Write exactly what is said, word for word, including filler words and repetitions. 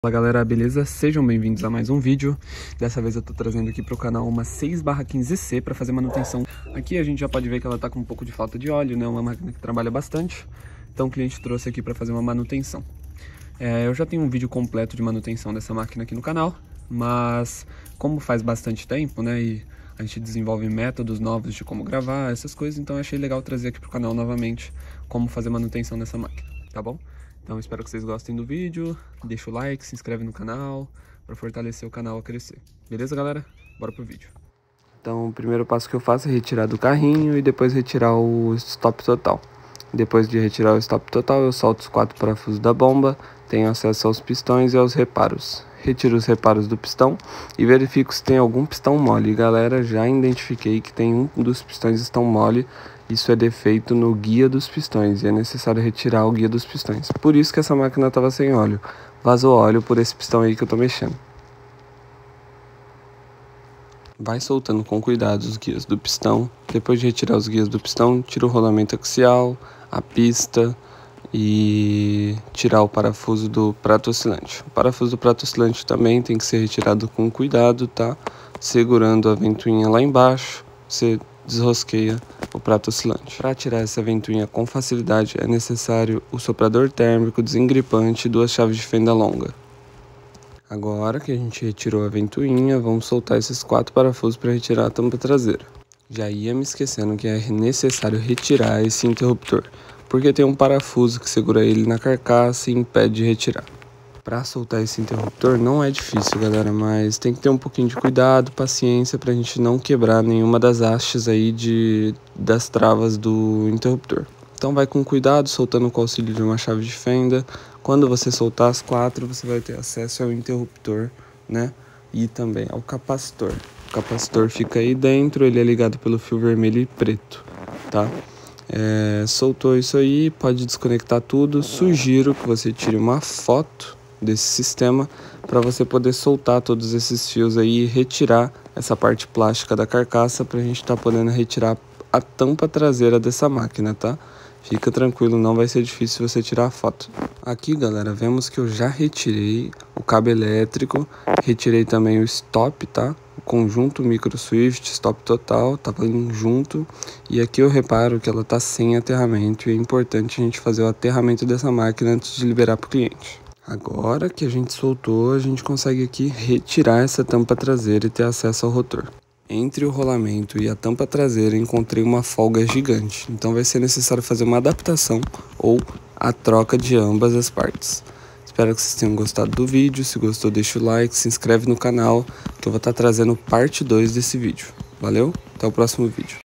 Fala galera, beleza? Sejam bem-vindos a mais um vídeo. Dessa vez eu tô trazendo aqui pro canal uma seis barra quinze C para fazer manutenção. Aqui a gente já pode ver que ela tá com um pouco de falta de óleo, né? Uma máquina que trabalha bastante. Então o cliente trouxe aqui para fazer uma manutenção. É, eu já tenho um vídeo completo de manutenção dessa máquina aqui no canal, mas como faz bastante tempo, né? E a gente desenvolve métodos novos de como gravar, essas coisas, então eu achei legal trazer aqui pro canal novamente como fazer manutenção dessa máquina, tá bom? Então espero que vocês gostem do vídeo, deixa o like, se inscreve no canal, para fortalecer o canal a crescer. Beleza, galera? Bora pro vídeo. Então o primeiro passo que eu faço é retirar do carrinho e depois retirar o stop total. Depois de retirar o stop total, eu solto os quatro parafusos da bomba, tenho acesso aos pistões e aos reparos. Retiro os reparos do pistão e verifico se tem algum pistão mole. Galera, já identifiquei que tem um dos pistões estão mole. Isso é defeito no guia dos pistões e é necessário retirar o guia dos pistões. Por isso que essa máquina estava sem óleo. Vazou óleo por esse pistão aí que eu tô mexendo. Vai soltando com cuidado os guias do pistão. Depois de retirar os guias do pistão, tira o rolamento axial, a pista e tirar o parafuso do prato oscilante. O parafuso do prato oscilante também tem que ser retirado com cuidado, tá? Segurando a ventoinha lá embaixo, você desrosqueia o prato oscilante. Para tirar essa ventoinha com facilidade é necessário o soprador térmico, desengripante e duas chaves de fenda longa. Agora que a gente retirou a ventoinha, vamos soltar esses quatro parafusos para retirar a tampa traseira. Já ia me esquecendo que é necessário retirar esse interruptor, porque tem um parafuso que segura ele na carcaça e impede de retirar. Para soltar esse interruptor não é difícil, galera, mas tem que ter um pouquinho de cuidado, paciência para a gente não quebrar nenhuma das hastes aí de, das travas do interruptor. Então vai com cuidado, soltando com o auxílio de uma chave de fenda. Quando você soltar as quatro, você vai ter acesso ao interruptor, né? E também ao capacitor. O capacitor fica aí dentro, ele é ligado pelo fio vermelho e preto, tá? É, soltou isso aí, pode desconectar tudo. Sugiro que você tire uma foto desse sistema para você poder soltar todos esses fios aí e retirar essa parte plástica da carcaça para a gente estar tá podendo retirar a tampa traseira dessa máquina, tá? Fica tranquilo, não vai ser difícil você tirar a foto. Aqui, galera, vemos que eu já retirei o cabo elétrico, retirei também o stop, tá? O conjunto micro swift, stop total, tava junto. E aqui eu reparo que ela tá sem aterramento e é importante a gente fazer o aterramento dessa máquina antes de liberar para o cliente. Agora que a gente soltou, a gente consegue aqui retirar essa tampa traseira e ter acesso ao rotor. Entre o rolamento e a tampa traseira encontrei uma folga gigante, então vai ser necessário fazer uma adaptação ou a troca de ambas as partes. Espero que vocês tenham gostado do vídeo, se gostou deixa o like, se inscreve no canal, que eu vou estar trazendo parte dois desse vídeo. Valeu, até o próximo vídeo.